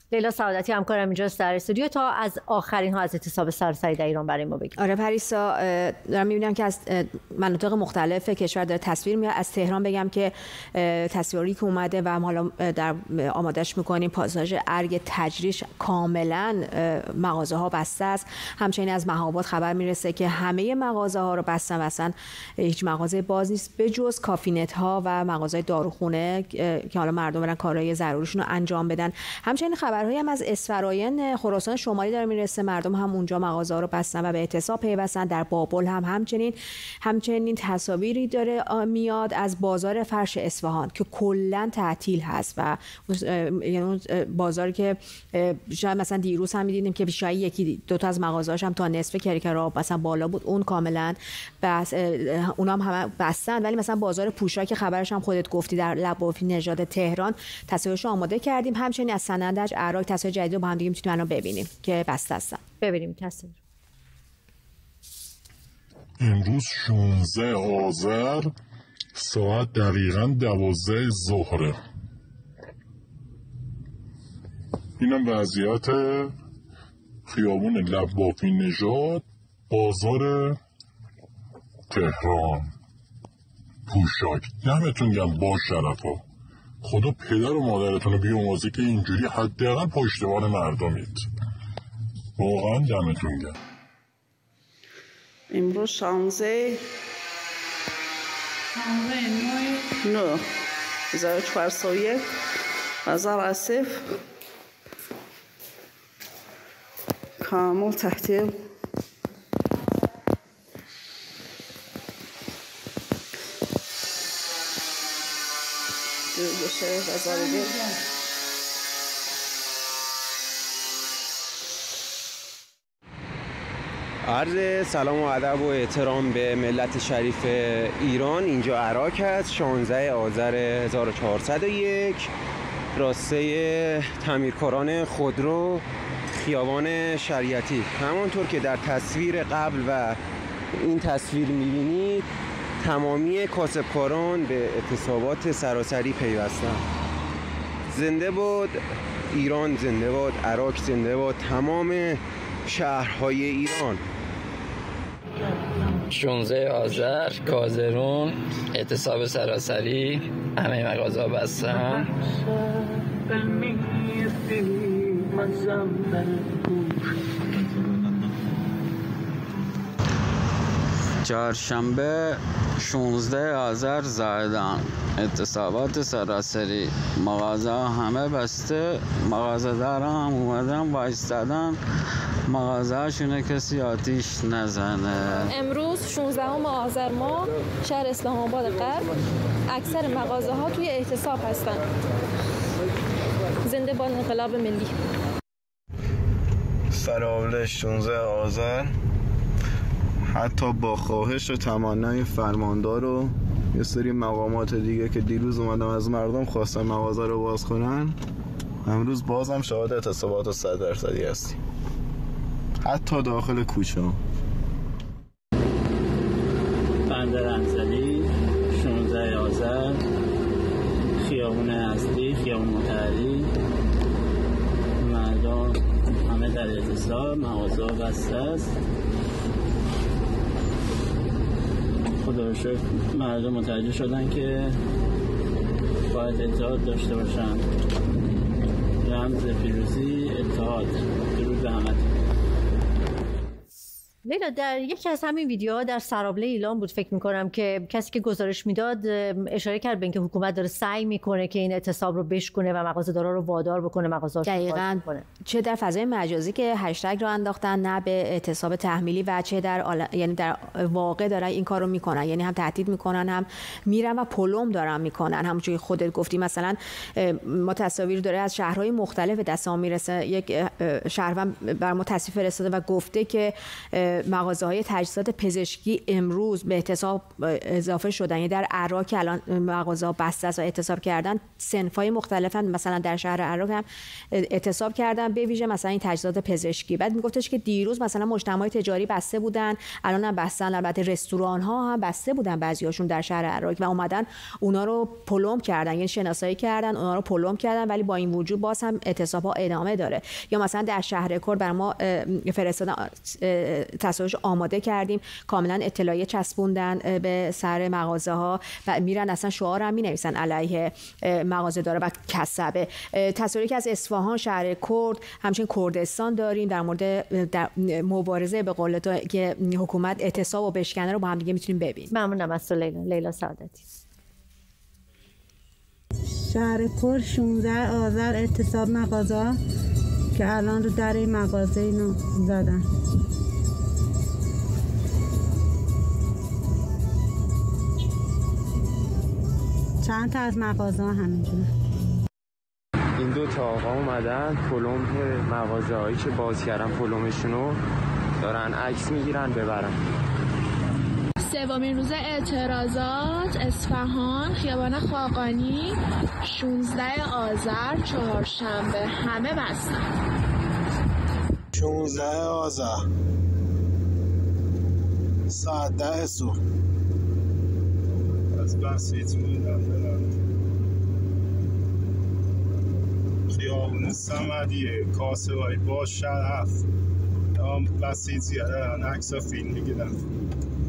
لیلا سعادتی همکارم اینجاست در استودیو تا از آخرین ها از اعتصاب سراسری در ایران برای ما بگید. آره پریسا، دارم می‌بینم که از مناطق مختلف کشور داره تصویر میاد. از تهران بگم که تصویری که اومده و حالا در آمادهش می‌کنیم پاساژ ارگ تجریش کاملا مغازه ها بسته است. همچنین از مهاباد خبر میرسه که همه مغازه ها رو بستن، اصلا هیچ مغازه باز نیست به جز کافینت ها و مغازه داروخونه که حالا مردم برن کارهای ضروریشون رو انجام بدن. همچنین خبرهایی هم از اسفراین خراسان شمالی داره میرسه، مردم هم اونجا مغازه ها رو بستن و به اعتصاب پیوستن. در بابل هم همچنین تصاویری داره میاد از بازار فرش اصفهان که کلا تعطیل هست و یعنی بازاری که شاید مثلا دیروز هم می‌دیدیم که شاید یکی دو تا از مغازه‌هاش هم تا نصف کریکرا مثلا بالا بود، اون کاملا بس اونا هم همه بستن. ولی مثلا بازار پوشاک که خبرش هم خودت گفتی در لبافی نژاد تهران تصویرش آماده کردیم. همچنین از سنندج عراق تصویر جدید رو با هم دیگه میتونیم الان ببینیم که بسته هستن. ببینیم تصویر. امروز 16 آذر ساعت دقیقاً 12 ظهر. اینم وضعیت خیابون لبافی نژاد بازار تهران پوشاک. دمتون گرم با شرفا، خدا پدر و مادرتون رو بیامرزه که اینجوری حداقل پشتوانه مردمید. واقعا دمتون گرم. امروز 16 9 1401 بازار آصف کامل تعطیل. عرض سلام و ادب و احترام به ملت شریف ایران. اینجا عراق است، 16 آذر 1401 راسته تعمیرکاران خودرو خیابان شریعتی. همانطور که در تصویر قبل و این تصویر می‌بینید تمامی کاسبکاران به اعتصابات سراسری پیوستند. زنده باد ایران، زنده باد عراق، زنده باد تمام شهرهای ایران. 16 آذر کازرون اعتصاب سراسری، همه مغازه‌ها بستن. چهارشنبه 16 آذر زایدان اعتصابات سراسری، مغازه همه بسته، مغازه دارا هم اومدن وایستادن مغازه هاشونه کسی آتیش نزنه. امروز 16 آذر ماه شهر اسلام آباد غرب اکثر مغازه ها توی اعتصاب هستن. زنده باد انقلاب ملی. فراوله 16 آذر حتی با خواهش و تمنای فرماندار و یه سری مقامات دیگه که دیروز اومدن از مردم خواستن مغازه رو باز کنن، امروز بازم شاهد اعتصابات 100% هستیم، حتی داخل کوچه ها. بندر انزلی 16 آذر خیابون اصلی، خیابون متحری، مردم همه در اعتصاب، مغازه بسته است. خدا رو شکر مردم متوجه شدن که باید اتحاد داشته باشن. رمز پیروزی اتحاد. درود به همه. لیلا، در یکی از همین ویدیوها در سرابله ایلام بود فکر میکنم که کسی که گزارش میداد اشاره کرد به اینکه حکومت داره سعی میکنه که این اعتصاب رو بشکنه و مغازه‌دارا رو وادار بکنه مغازه‌هاشون رو باز کنه. چه در فضای مجازی که هشتگ رو انداختن، نه به اعتصاب تحمیلی، و چه یعنی در واقع دارن این کارو میکنن، یعنی هم تهدید میکنن هم میرن و پلم دارن میکنن. همونجوری خودت گفتی مثلا ما تصاویر داره از شهرهای مختلف دستمون میرسه. یک شهروند بر ما تصویر فرستاده و گفته که مغازه‌های تجهیزات پزشکی امروز به اعتصاب اضافه شدن. یعنی در عراق که الان مغازه‌ها بسته است و اعتصاب کردن، صنف‌های مختلفن، مثلا در شهر عراق هم اعتصاب کردن، به ویژه مثلا این تجهیزات پزشکی. بعد میگفتش که دیروز مثلا مجتمعات تجاری بسته بودن، الان هم بستن. البته رستوران‌ها هم بسته بودن بعضیاشون در شهر عراق و اومدن اونا رو پلم کردن، یعنی شناسایی کردن، اونا رو پلم کردن، ولی با این وجود باز هم اعتصاب‌ها ادامه داره. یا مثلا در شهر کرد بر ما فرستادن، تصاویرش آماده کردیم، کاملا اطلاعیه چسبوندن به سر مغازه‌ها و میرن اصلا شعار هم می‌نویسن علیه مغازه داره و کسبه. تصاویری که از اصفهان، شهر کرد، همچنین کردستان داریم در مورد در مبارزه به قول تو که حکومت اعتصاب و بشکنه رو با هم دیگه میتونیم ببینیم. ممنونم از تو لیلا سعادتی. شهر کرد 16 آذر اعتصاب مغازه که الان رو در این مغازه اینو زدن. چند تا از مغازه ها همینجوره. این دو تا آقا اومدن پلم مغازه هایی که باز کردن پلمشونو دارن عکس میگیرن ببرن. سومین روز اعتراضات اصفهان، خیابان خاقانی، 16 آذر چهارشنبه، همه بستن. 16 آذر ساعت 10 صبح از بسیط بودن خیابون صمدیه، کاسه های با شرف بسیطی دارن عکس فیلم میگیرن.